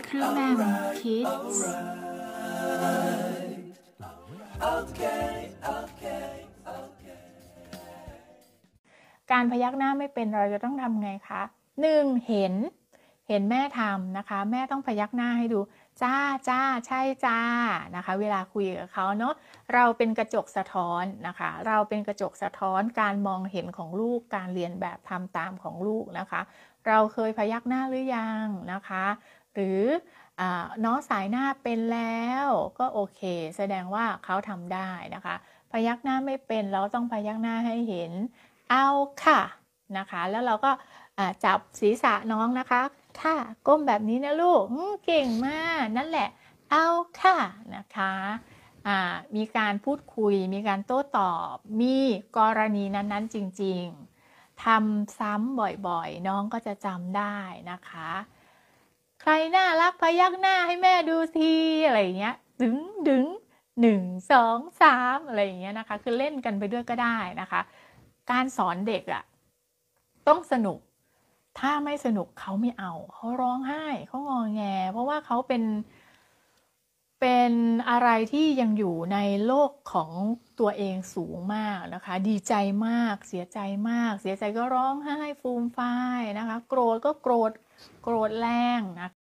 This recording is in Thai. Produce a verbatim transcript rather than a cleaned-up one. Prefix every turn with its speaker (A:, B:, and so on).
A: ครูแหม่ม Kidsการพยักหน้าไม่เป็นเราจะต้องทำไงคะหนึ่งเห็นเห็นแม่ทำนะคะแม่ต้องพยักหน้าให้ดูจ้าจ้าใช่จ้านะคะเวลาคุยกับเขาเนาะเราเป็นกระจกสะท้อนนะคะเราเป็นกระจกสะท้อนการมองเห็นของลูกการเรียนแบบทำตามของลูกนะคะเราเคยพยักหน้าหรือยังนะคะหรือน้องสายหน้าเป็นแล้วก็โอเคแสดงว่าเขาทำได้นะคะพยักหน้าไม่เป็นเราต้องพยักหน้าให้เห็นเอาค่ะนะคะแล้วเราก็จับศีรษะน้องนะคะค่ะก้มแบบนี้นะลูกเก่งมากนั่นแหละเอาค่ะนะคะมีการพูดคุยมีการโต้ตอบมีกรณีนั้นๆจริงๆทำซ้ำบ่อยๆน้องก็จะจำได้นะคะใครน่ารักพยักหน้าให้แม่ดูทีอะไรอย่างเงี้ยดึงดึงหนึ่งสองสามอะไรอย่างเงี้ยนะคะคือเล่นกันไปด้วยก็ได้นะคะการสอนเด็กอะต้องสนุกถ้าไม่สนุกเขาไม่เอาเขาร้องไห้เขางอแงเพราะว่าเขาเป็นเป็นอะไรที่ยังอยู่ในโลกของตัวเองสูงมากนะคะดีใจมากเสียใจมากเสียใจก็ร้องไห้ฟูมฟายนะคะโกรธก็โกรธโกรธแรงนะ